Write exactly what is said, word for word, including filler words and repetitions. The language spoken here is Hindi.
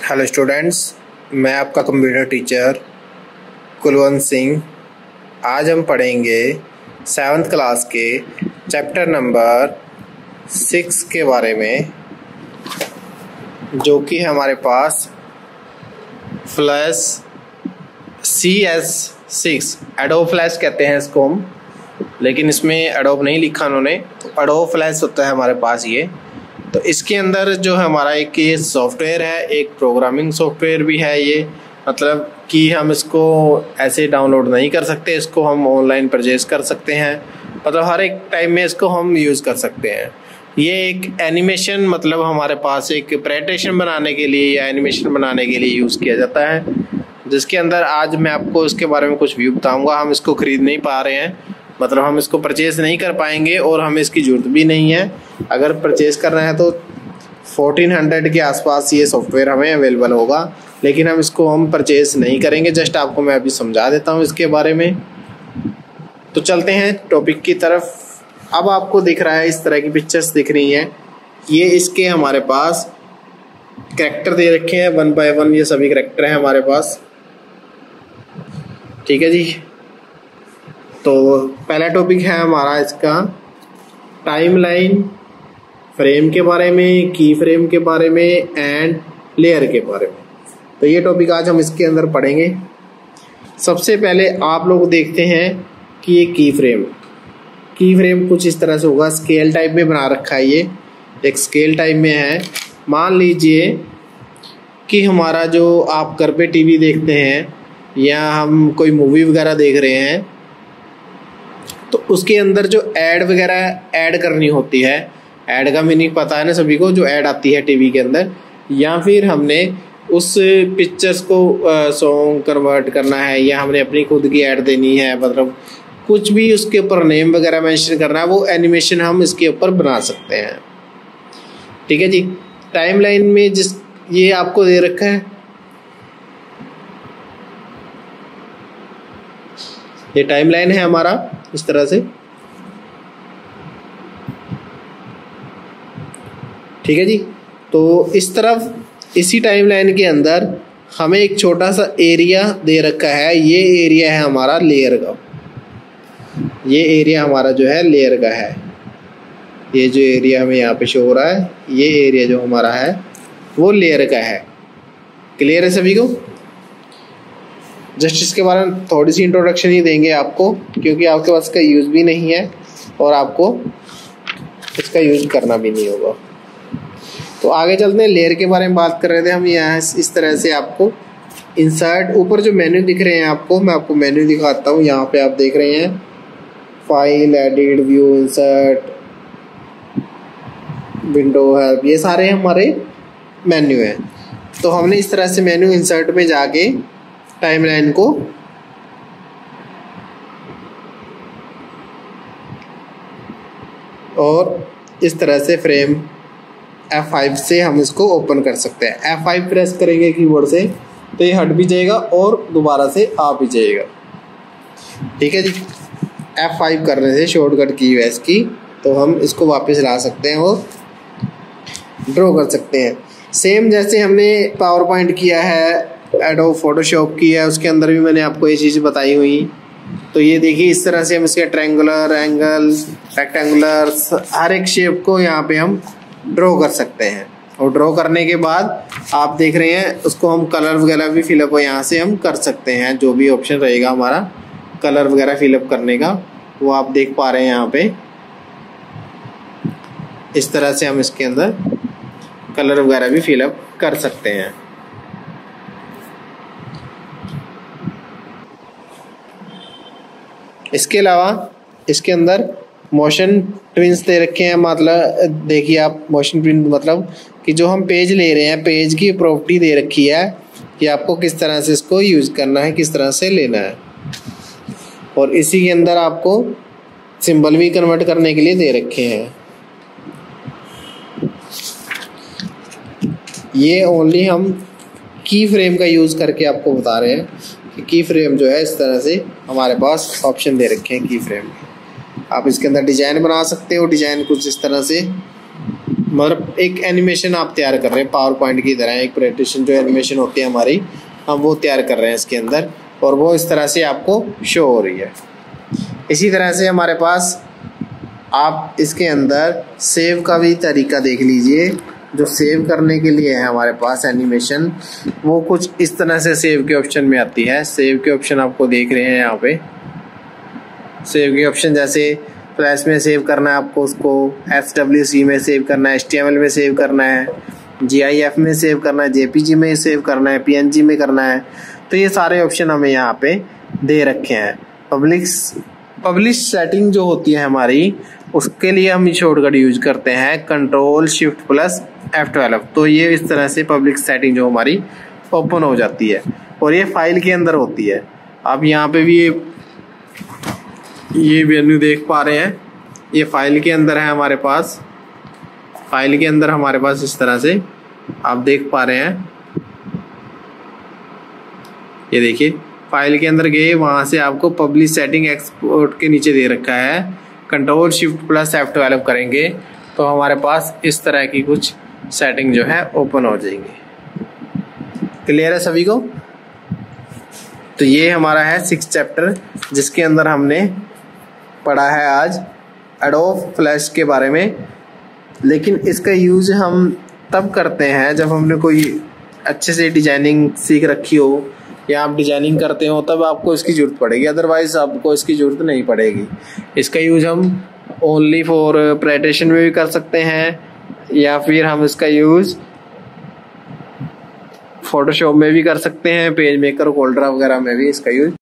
हेलो स्टूडेंट्स, मैं आपका कंप्यूटर टीचर कुलवंत सिंह। आज हम पढ़ेंगे सेवन्थ क्लास के चैप्टर नंबर सिक्स के बारे में, जो कि हमारे पास flash C S six Adobe flash कहते हैं इसको हम, लेकिन इसमें एडोब नहीं लिखा उन्होंने, तो एडोब फ्लैश होता है हमारे पास ये। तो इसके अंदर जो हमारा एक ये सॉफ्टवेयर है, एक प्रोग्रामिंग सॉफ्टवेयर भी है ये, मतलब कि हम इसको ऐसे डाउनलोड नहीं कर सकते, इसको हम ऑनलाइन परचेज कर सकते हैं, मतलब हर एक टाइम में इसको हम यूज़ कर सकते हैं। ये एक एनिमेशन, मतलब हमारे पास एक प्रेजेंटेशन बनाने के लिए या एनिमेशन बनाने के लिए यूज़ किया जाता है, जिसके अंदर आज मैं आपको इसके बारे में कुछ व्यू बताऊँगा। हम इसको ख़रीद नहीं पा रहे हैं, मतलब हम इसको परचेज़ नहीं कर पाएंगे और हमें इसकी ज़रूरत भी नहीं है। अगर परचेज़ करना है तो फोर्टीन हंड्रेड के आसपास ये सॉफ्टवेयर हमें अवेलेबल होगा, लेकिन हम इसको हम परचेज़ नहीं करेंगे। जस्ट आपको मैं अभी समझा देता हूँ इसके बारे में। तो चलते हैं टॉपिक की तरफ। अब आपको दिख रहा है, इस तरह की पिक्चर्स दिख रही हैं, ये इसके हमारे पास कैरेक्टर दे रखे हैं वन बाय वन, ये सभी कैरेक्टर हैं हमारे पास, ठीक है जी। तो पहला टॉपिक है हमारा इसका टाइमलाइन, फ्रेम के बारे में, की फ्रेम के बारे में एंड लेयर के बारे में। तो ये टॉपिक आज हम इसके अंदर पढ़ेंगे। सबसे पहले आप लोग देखते हैं कि ये की फ्रेम की फ्रेम कुछ इस तरह से होगा, स्केल टाइप में बना रखा है, ये एक स्केल टाइप में है। मान लीजिए कि हमारा जो आप घर पे टीवी देखते हैं या हम कोई मूवी वगैरह देख रहे हैं, तो उसके अंदर जो ऐड वगैरह ऐड करनी होती है, ऐड का मीनिंग पता है ना सभी को, जो ऐड आती है टीवी के अंदर, या फिर हमने उस पिक्चर्स को सॉन्ग कन्वर्ट करना है या हमने अपनी खुद की ऐड देनी है, मतलब कुछ भी उसके ऊपर नेम वगैरह मेंशन करना है, वो एनिमेशन हम इसके ऊपर बना सकते हैं, ठीक है जी। टाइमलाइन में जिस ये आपको दे रखा है, ये टाइमलाइन है हमारा इस तरह से, ठीक है जी। तो इस तरफ इसी टाइमलाइन के अंदर हमें एक छोटा सा एरिया दे रखा है, ये एरिया है हमारा लेयर का, ये एरिया हमारा जो है लेयर का है। ये जो एरिया हमें यहाँ पे शो हो रहा है, ये एरिया जो हमारा है वो लेयर का है। क्लियर है सभी को? जस्ट इसके बारे में थोड़ी सी इंट्रोडक्शन ही देंगे आपको, क्योंकि आपके पास इसका यूज़ भी नहीं है और आपको इसका यूज़ करना भी नहीं होगा। तो आगे चलते हैं, लेयर के बारे में बात कर रहे थे हम। यहाँ इस तरह से आपको इंसर्ट, ऊपर जो मेन्यू दिख रहे हैं आपको, मैं आपको मेन्यू दिखाता हूँ। यहाँ पे आप देख रहे हैं file, edit, view, insert, window, help, ये सारे हमारे मेन्यू हैं। तो हमने इस तरह से मेन्यू इंसर्ट में जाके टाइमलाइन को और इस तरह से फ्रेम एफ फाइव से हम इसको ओपन कर सकते हैं। एफ फाइव प्रेस करेंगे कीबोर्ड से तो ये हट भी जाएगा और दोबारा से आ भी जाएगा, ठीक है जी। एफ फाइव करने से शॉर्टकट की है इसकी, तो हम इसको वापस ला सकते हैं और ड्रॉ कर सकते हैं। सेम जैसे हमने पावर पॉइंट किया है, एडोब फोटोशॉप की है, उसके अंदर भी मैंने आपको ये चीज़ बताई हुई। तो ये देखिए, इस तरह से हम इसके ट्रायंगुलर, एंगल, रेक्टेंगुलर, हर एक शेप को यहाँ पे हम ड्रॉ कर सकते हैं। और ड्रॉ करने के बाद आप देख रहे हैं उसको हम कलर वगैरह भी फिलअप यहाँ से हम कर सकते हैं। जो भी ऑप्शन रहेगा हमारा कलर वगैरह फिलअप करने का, वो आप देख पा रहे हैं यहाँ पे। इस तरह से हम इसके अंदर कलर वगैरह भी फिलअप कर सकते हैं। इसके अलावा इसके अंदर मोशन ट्विन्स दे रखे हैं, मतलब देखिए आप, मोशन ट्विन मतलब कि जो हम पेज ले रहे हैं, पेज की प्रॉपर्टी दे रखी है कि आपको किस तरह से इसको यूज़ करना है, किस तरह से लेना है। और इसी के अंदर आपको सिंबल भी कन्वर्ट करने के लिए दे रखे हैं। ये ओनली हम की फ्रेम का यूज़ करके आपको बता रहे हैं कि की फ्रेम जो है इस तरह से हमारे पास ऑप्शन दे रखे हैं की फ्रेम। आप इसके अंदर डिज़ाइन बना सकते हो, डिज़ाइन कुछ इस तरह से मतलब एक एनिमेशन आप तैयार कर रहे हैं पावर पॉइंट की तरह, एक प्रेजेंटेशन जो एनिमेशन होती है हमारी, हम वो तैयार कर रहे हैं इसके अंदर, और वो इस तरह से आपको शो हो रही है। इसी तरह से हमारे पास आप इसके अंदर सेव का भी तरीका देख लीजिए। जो सेव करने के लिए है हमारे पास एनिमेशन, वो कुछ इस तरह से सेव के ऑप्शन में आती है। सेव के ऑप्शन आपको देख रहे हैं यहाँ पे, सेव के ऑप्शन जैसे फ्लैश में सेव करना है आपको, उसको एफ डब्ल्यू सी में सेव करना है, एच टी एम एल में सेव करना है, जी आई एफ में सेव करना है, जे पी जी में सेव करना है, पी एन जी में करना है। तो ये सारे ऑप्शन हमें यहाँ पे दे रखे हैं। पब्लिक पब्लिश सेटिंग जो होती है हमारी, उसके लिए हम शॉर्टकट यूज करते हैं control shift plus F twelve. तो ये इस तरह से पब्लिक सेटिंग जो हमारी ओपन हो जाती है, और ये फाइल के अंदर होती है। आप यहाँ पे भी ये ये मेन्यू देख पा रहे हैं, ये फाइल के अंदर है हमारे पास। फाइल के अंदर हमारे पास इस तरह से आप देख पा रहे हैं, ये देखिए फाइल के अंदर गए, वहां से आपको पब्लिश सेटिंग एक्सपोर्ट के नीचे दे रखा है। Control shift plus F twelve करेंगे तो हमारे पास इस तरह की कुछ सेटिंग जो है ओपन हो जाएंगी। क्लियर है सभी को? तो ये हमारा है सिक्स चैप्टर, जिसके अंदर हमने पढ़ा है आज एडोब फ्लैश के बारे में। लेकिन इसका यूज हम तब करते हैं जब हमने कोई अच्छे से डिजाइनिंग सीख रखी हो, या आप डिजाइनिंग करते हो, तब आपको इसकी जरूरत पड़ेगी, अदरवाइज आपको इसकी जरूरत नहीं पड़ेगी। इसका यूज हम ओनली फॉर प्रेजेंटेशन में भी कर सकते हैं, या फिर हम इसका यूज फोटोशॉप में भी कर सकते हैं, पेज मेकर, कोल्ड्रा वगैरह में भी इसका यूज